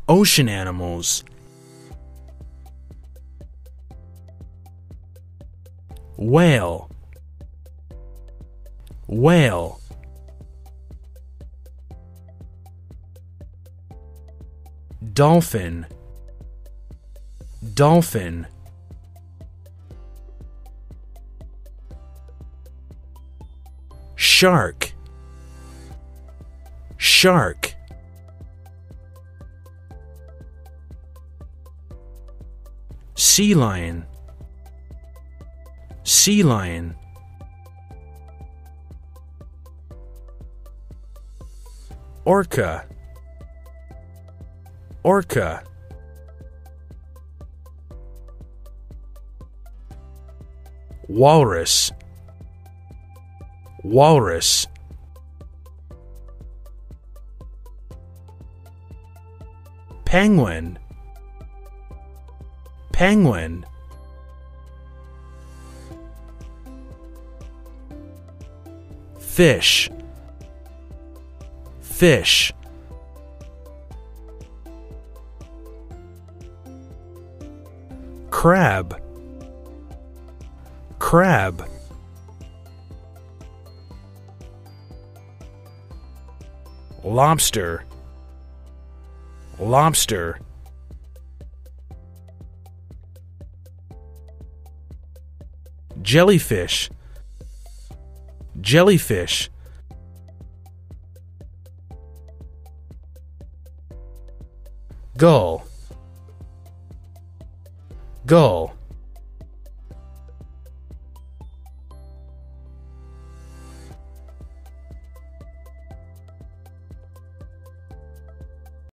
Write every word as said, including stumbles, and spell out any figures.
Ocean animals. Whale. Whale. Dolphin. Dolphin. Shark. Shark. Sea lion. Sea lion. Orca. Orca. Walrus. Walrus. Penguin. Penguin. Fish. Fish. Crab. Crab. Lobster. Lobster. Jellyfish. Jellyfish. Gull. Gull.